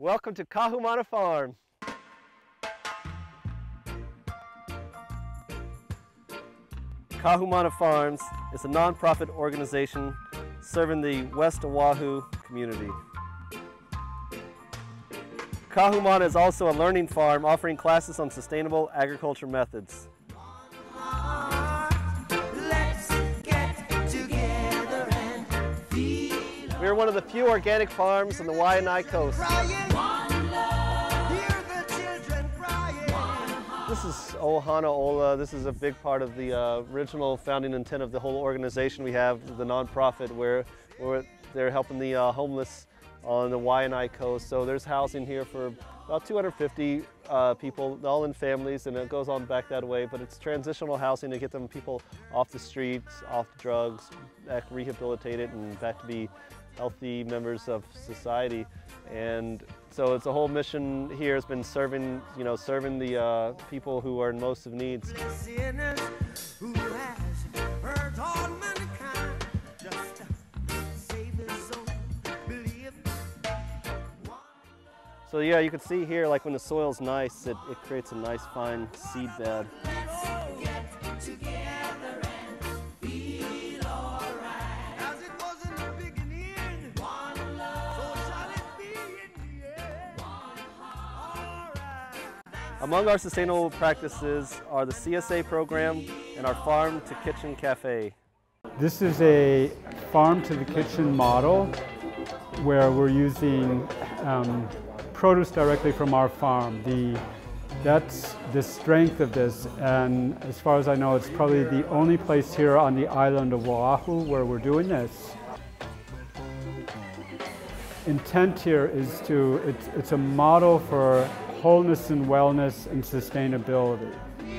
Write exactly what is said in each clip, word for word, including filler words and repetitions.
Welcome to Kahumana Farm. Kahumana Farms is a non-profit organization serving the West Oahu community. Kahumana is also a learning farm offering classes on sustainable agriculture methods. We are one of the few organic farms on the Waianae Coast. This is Ohana Ola. This is a big part of the uh, original founding intent of the whole organization. We have the nonprofit where, where they're helping the uh, homeless on the Waianae Coast. So there's housing here for about two hundred fifty uh, people, all in families, and it goes on back that way. But it's transitional housing to get them people off the streets, off the drugs, back rehabilitated, and back to be healthy members of society. And so it's a whole mission here has been serving, you know, serving the uh, people who are in most of needs. So yeah, you can see here, like when the soil's nice, it, it creates a nice fine seed bed. Among our sustainable practices are the C S A program and our Farm to Kitchen Cafe. This is a farm to the kitchen model where we're using um, produce directly from our farm. The, that's the strength of this, and as far as I know, it's probably the only place here on the island of Oahu where we're doing this. Intent here is to, it's, it's a model for wholeness and wellness and sustainability.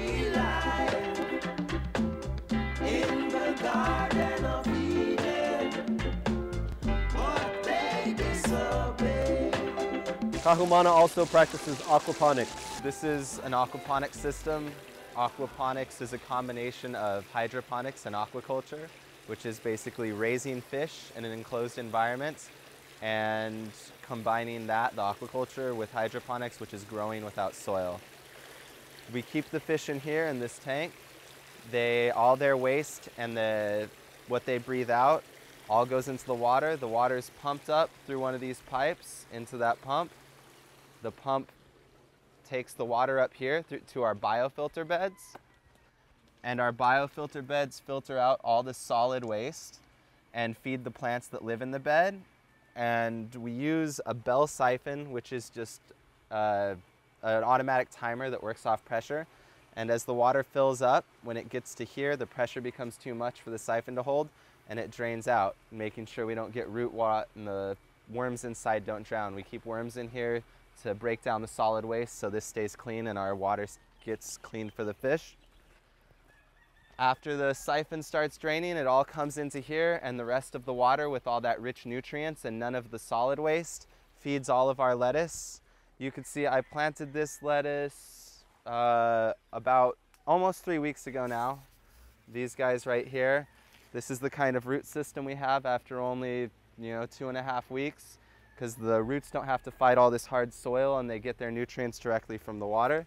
Kahumana also practices aquaponics. This is an aquaponics system. Aquaponics is a combination of hydroponics and aquaculture, which is basically raising fish in an enclosed environment and combining that, the aquaculture, with hydroponics, which is growing without soil. We keep the fish in here in this tank. They, all their waste and the, what they breathe out all goes into the water. The water is pumped up through one of these pipes into that pump. The pump takes the water up here through, to our biofilter beds. And our biofilter beds filter out all the solid waste and feed the plants that live in the bed. And we use a bell siphon, which is just uh, an automatic timer that works off pressure. And as the water fills up, when it gets to here, the pressure becomes too much for the siphon to hold, and it drains out, making sure we don't get root rot and the worms inside don't drown. We keep worms in here to break down the solid waste so this stays clean and our water gets cleaned for the fish. After the siphon starts draining, it all comes into here, and the rest of the water with all that rich nutrients and none of the solid waste feeds all of our lettuce. You can see I planted this lettuce uh, about almost three weeks ago now. These guys right here. This is the kind of root system we have after only, you know, two and a half weeks, because the roots don't have to fight all this hard soil and they get their nutrients directly from the water.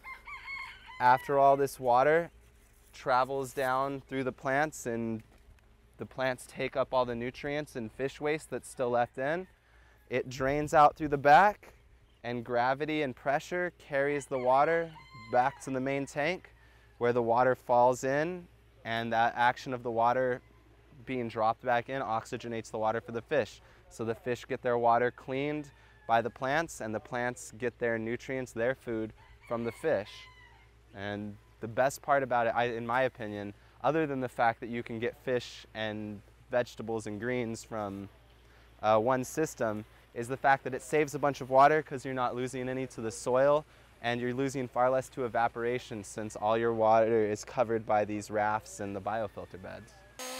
After all this water travels down through the plants and the plants take up all the nutrients and fish waste that's still left in, it drains out through the back, and gravity and pressure carries the water back to the main tank where the water falls in, and that action of the water being dropped back in oxygenates the water for the fish. So the fish get their water cleaned by the plants, and the plants get their nutrients, their food, from the fish. And the best part about it, I, in my opinion, other than the fact that you can get fish and vegetables and greens from uh, one system, is the fact that it saves a bunch of water because you're not losing any to the soil, and you're losing far less to evaporation since all your water is covered by these rafts and the biofilter beds.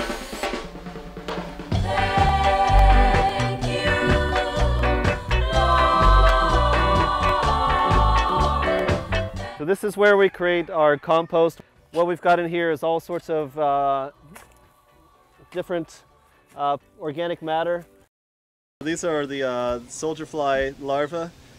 So this is where we create our compost. What we've got in here is all sorts of uh, different uh, organic matter. These are the uh, soldier fly larvae.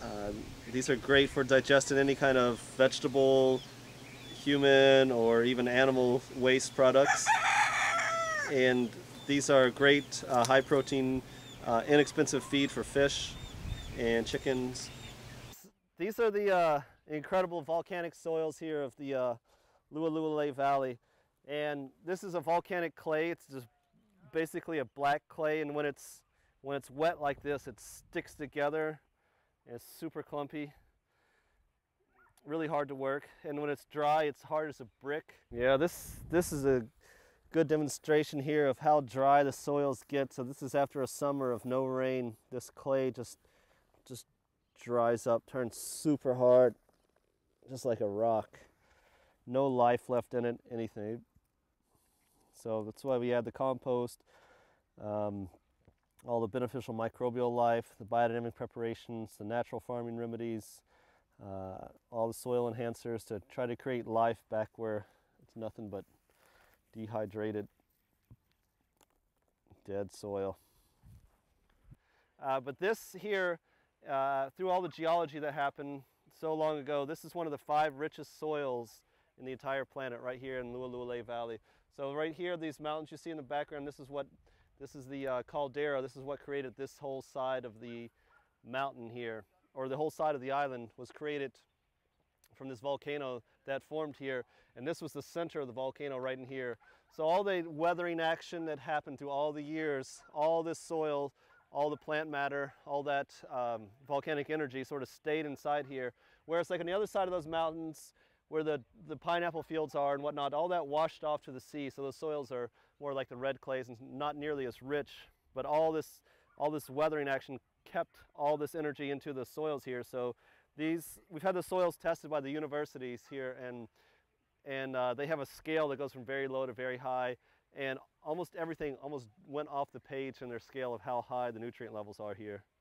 Uh, these are great for digesting any kind of vegetable, human, or even animal waste products. And these are great uh, high protein, uh, inexpensive feed for fish and chickens. These are the uh, incredible volcanic soils here of the uh, Lualula Valley. And this is a volcanic clay. It's just basically a black clay, and when it's when it's wet like this, it sticks together. And it's super clumpy, really hard to work. And when it's dry, it's hard as a brick. Yeah, this this is a good demonstration here of how dry the soils get. So this is after a summer of no rain. This clay just just dries up, turns super hard, just like a rock. No life left in it, anything. So that's why we add the compost, um, all the beneficial microbial life, the biodynamic preparations, the natural farming remedies, uh, all the soil enhancers to try to create life back where it's nothing but dehydrated, dead soil. Uh, but this here, uh, through all the geology that happened so long ago, this is one of the five richest soils in the entire planet right here in Lualula Valley. So right here, these mountains you see in the background, this is what, this is the uh, caldera. This is what created this whole side of the mountain here, or the whole side of the island was created from this volcano that formed here. And this was the center of the volcano right in here. So all the weathering action that happened through all the years, all this soil, all the plant matter, all that um, volcanic energy sort of stayed inside here. Whereas like on the other side of those mountains, where the, the pineapple fields are and whatnot, all that washed off to the sea. So those soils are more like the red clays and not nearly as rich. But all this, all this weathering action kept all this energy into the soils here. So these, we've had the soils tested by the universities here, and, and uh, they have a scale that goes from very low to very high. And almost everything almost went off the page in their scale of how high the nutrient levels are here.